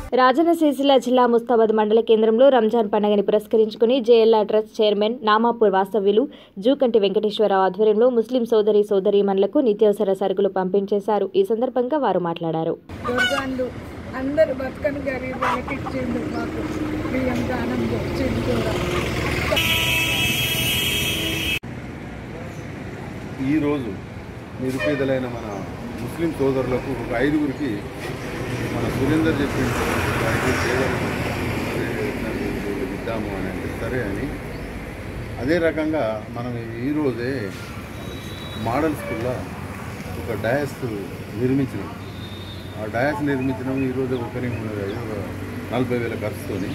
రాజన్న సిరిసిల్ల జిల్లా ముస్తాబాద్ మండల కేంద్రంలో రంజాన్ పండుగని పురస్కరించుకుని జేఎల్ఆర్ ట్రస్ట్ చైర్మన్ నామాపూర్ వాస్తవ్యులు జూకంటి వెంకటేశ్వరరావు ఆధ్వర్యంలో ముస్లిం సోదరీమణులకు నిత్యావసర సరుకులు పంపించేశారు. ఈ సందర్భంగా వారు మాట్లాడారు. ఈరోజు నిరుపేదలైన మన ముస్లిం సోదరులకు ఒక 5గురికి మన సురేందర్ చెప్పిన 5 పేదలకు ఇద్దాము అని అంటే సరే అని అదే రకంగా మనం ఈరోజే మోడల్ స్కూల్లో ఒక డయాస్ నిర్మించినాం. ఆ డయాస్ నిర్మించడం ఈరోజు ఓపెనింగ్ ఉన్నది 40,000 ఖర్చుతోని.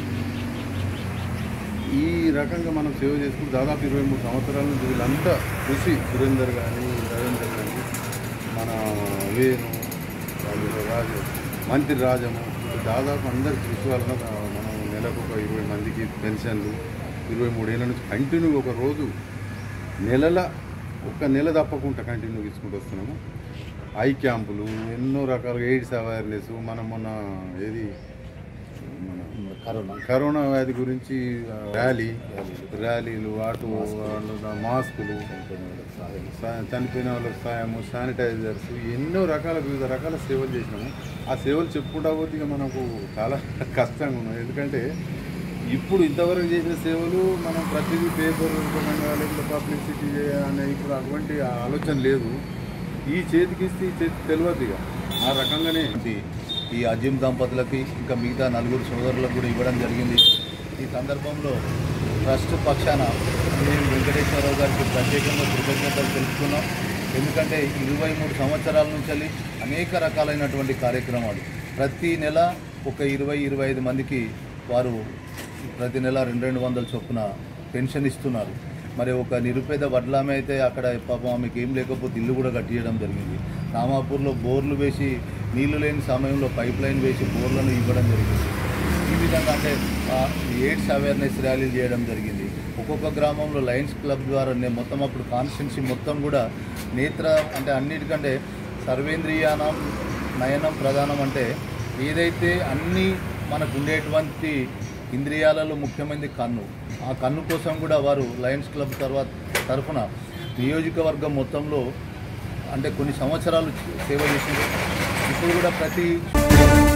ఈ రకంగా మనం సేవ చేసుకుంటూ దాదాపు 23 సంవత్సరాల నుంచి వీళ్ళంతా కృషి సురేందర్ కానీ రవీందర్ కానీ మన వేణు రాజు మంత్రి రాజము దాదాపు అందరి కృషి వలన మనం నెలకు ఒక 20 మందికి పెన్షన్లు 23 ఏళ్ళ నుంచి కంటిన్యూ ఒక రోజు ఒక నెల తప్పకుండా కంటిన్యూ తీసుకుంటూ వస్తున్నాము. ఐ క్యాంపులు ఎన్నో రకాలుగా ఎయిడ్స్ అవేర్నెస్ మనం మొన్న కరోనా వ్యాధి గురించి ర్యాలీలు మాస్కులు చనిపోయిన వాళ్ళకి సాయము శానిటైజర్స్ ఎన్నో వివిధ రకాల సేవలు చేసినాము. ఆ సేవలు చెప్పుకుంటా పోతే ఇక మనకు చాలా కష్టంగా ఉన్నాయి. ఎందుకంటే ఇప్పుడు ఇంతవరకు చేసిన సేవలు మనం ప్రతిదీ పేపర్ రూపంగా లేకపోతే పబ్లిసిటీ అనే ఇప్పుడు అటువంటి ఆలోచన లేదు. ఈ చేతికి ఇస్తే ఈ చేతికి తెలియదు. ఇక ఆ రకంగానే ఈ అజీం దంపతులకి ఇంకా మిగతా 4 సోదరులకు కూడా ఇవ్వడం జరిగింది. ఈ సందర్భంలో ట్రస్ట్ పక్షాన మేము వెంకటేశ్వరరావు గారికి ప్రత్యేకంగా కృతజ్ఞతలు తెలుపుతున్నాం. ఎందుకంటే 23 సంవత్సరాల నుంచి అనేక రకాలైనటువంటి కార్యక్రమాలు ప్రతి నెల ఒక 20-25 మందికి వారు ప్రతి నెల 200 చొప్పున పెన్షన్ ఇస్తున్నారు. మరి ఒక నిరుపేద వడ్లామె అయితే అక్కడ పాపం ఆమెకి ఏం లేకపోతే ఇల్లు కూడా కట్టియడం జరిగింది. రామాపూర్లో బోర్లు వేసి నీళ్లు లేని సమయంలో పైప్ లైన్ వేసి బోర్లను ఇవ్వడం జరిగింది. ఈ విధంగా అంటే ఎయిడ్స్ అవేర్నెస్ ర్యాలీలు చేయడం జరిగింది. ఒక్కొక్క గ్రామంలో లయన్స్ క్లబ్ ద్వారా మొత్తం అప్పుడు కాన్స్టిట్యున్సీ మొత్తం కూడా నేత్ర అంటే అన్నిటికంటే సర్వేంద్రియానం నయనం ప్రధానం అంటే ఏదైతే అన్నీ మనకు ఉండేటువంటి ఇంద్రియాలలో ముఖ్యమైనది కన్ను. ఆ కన్ను కోసం కూడా వారు లయన్స్ క్లబ్ తరఫున నియోజకవర్గం మొత్తంలో అంటే కొన్ని సంవత్సరాలు సేవ చేశారు. ఇప్పుడు కూడా ప్రతి